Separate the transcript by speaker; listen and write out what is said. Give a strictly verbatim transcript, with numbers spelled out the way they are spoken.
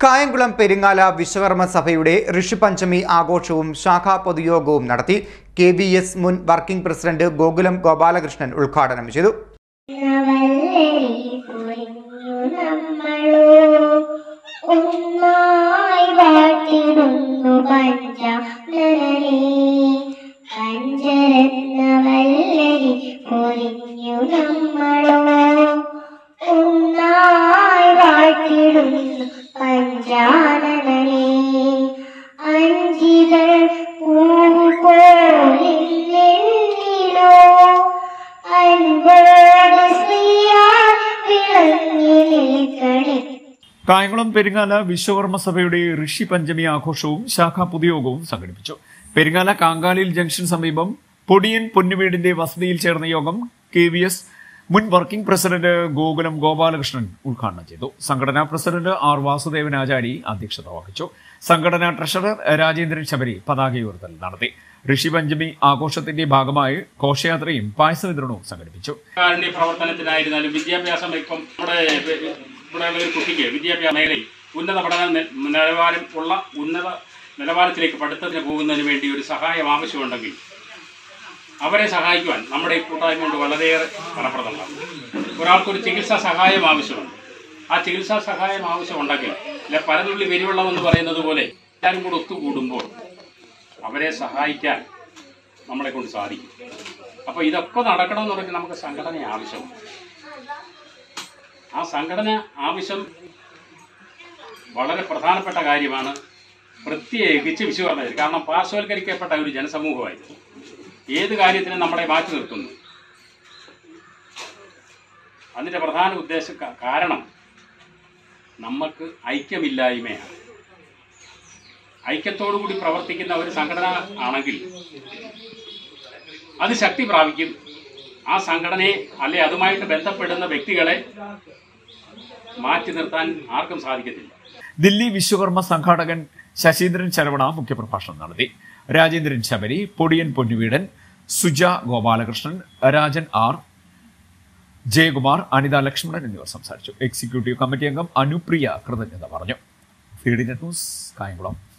Speaker 1: കായംകുളം പെരിങ്ങാല വിശ്വകർമ്മ സഭയുടെ ഋഷിപഞ്ചമി ആഘോഷവും ശാഖാ പൊതുയോഗവും നടത്തി. കെ വി എസ് മുൻ വർക്കിംഗ് പ്രസിഡന്റ് ഗോകുലം ഗോപാലകൃഷ്ണൻ ഉദ്ഘാടനം ചെയ്തു.
Speaker 2: കായംകുളം പെരിങ്ങാല വിശ്വകർമ്മ സഭയുടെ ഋഷി പഞ്ചമി ആഘോഷവും ശാഖാ പൊതുയോഗവും സംഘടിപ്പിച്ചു. പെരിങ്ങാല കാങ്കാലിൽ ജംഗ്ഷൻ സമീപം പൊടിയൻ പൊന്നുവീടിന്റെ വസതിയിൽ ചേർന്ന യോഗം കെ വി എസ് മുൻ വർക്കിംഗ് പ്രസിഡന്റ് ഗോകുലം ഗോപാലകൃഷ്ണൻ ഉദ്ഘാടനം ചെയ്തു. സംഘടനാ പ്രസിഡന്റ് ആർ വാസുദേവൻ ആചാരി അധ്യക്ഷത വഹിച്ചു. സംഘടനാ ട്രഷറർ രാജേന്ദ്രൻ ശബരി പതാക ഉയർത്തൽ നടത്തി. ഋഷി പഞ്ചമി ആഘോഷത്തിന്റെ ഭാഗമായി ഘോഷയാത്രയും പായസ വിതരണവും സംഘടിപ്പിച്ചു.
Speaker 3: പ്രവർത്തനത്തിനായിരുന്നാലും വിദ്യാഭ്യാസം ഇപ്പം നമ്മുടെ ഇവിടെ ഒരു കുട്ടിക്ക് വിദ്യാഭ്യാസ മേഖലയിൽ ഉന്നത പഠന നിലവാരം ഉള്ള ഉന്നത നിലവാരത്തിലേക്ക് പഠിത്തത്തിന് പോകുന്നതിന് വേണ്ടി ഒരു സഹായം ആവശ്യമുണ്ടെങ്കിൽ അവരെ സഹായിക്കുവാൻ നമ്മുടെ ഈ കൂട്ടായ്മ കൊണ്ട് വളരെയേറെ ഫലപ്രദമാണ്. ഒരാൾക്കൊരു ചികിത്സാ സഹായം ആവശ്യമുണ്ട്. ആ ചികിത്സാ സഹായം ആവശ്യമുണ്ടെങ്കിൽ അല്ലെ പരതുള്ളി വെരിവെള്ളം എന്ന് പറയുന്നത് പോലെ എല്ലാവരും കൂടെ ഒത്തുകൂടുമ്പോൾ അവരെ സഹായിക്കാൻ നമ്മളെ കൊണ്ട് സാധിക്കും. അപ്പോൾ ഇതൊക്കെ നടക്കണമെന്ന് പറഞ്ഞാൽ നമുക്ക് സംഘടന ആവശ്യമുണ്ട്. ആ സംഘടന ആവശ്യം വളരെ പ്രധാനപ്പെട്ട കാര്യമാണ്, പ്രത്യേകിച്ച് വിശ്വകർമ്മ. കാരണം പാർശ്വവൽക്കരിക്കപ്പെട്ട ഒരു ജനസമൂഹമായിരുന്നു. ഏത് കാര്യത്തിനും നമ്മളെ മാറ്റി നിർത്തുന്നു. അതിൻ്റെ പ്രധാന ഉദ്ദേശ കാരണം നമുക്ക് ഐക്യമില്ലായ്മയാണ്. ഐക്യത്തോടുകൂടി പ്രവർത്തിക്കുന്ന ഒരു സംഘടന ആണെങ്കിൽ അത് ശക്തി പ്രാപിക്കും. ആ സംഘടനയെ അല്ലെ അതുമായിട്ട് ബന്ധപ്പെടുന്ന വ്യക്തികളെ മാറ്റി നിർത്താൻ ആർക്കും സാധിക്കത്തില്ല.
Speaker 2: ദില്ലി വിശ്വകർമ്മ സംഘാടകൻ ശശീന്ദ്രൻ ശരവണ മുഖ്യപ്രഭാഷണം നടത്തി. രാജേന്ദ്രൻ ശബരി, പൊടിയൻ പൊന്നുവീടൻ, സുജ ഗോപാലകൃഷ്ണൻ, രാജൻ ആർ, ജയകുമാർ, അനിത ലക്ഷ്മണൻ എന്നിവർ സംസാരിച്ചു. എക്സിക്യൂട്ടീവ് കമ്മിറ്റി അംഗം അനുപ്രിയ കൃതജ്ഞത പറഞ്ഞു. ഫീഡിനെറ്റ് ന്യൂസ്, കായംകുളം.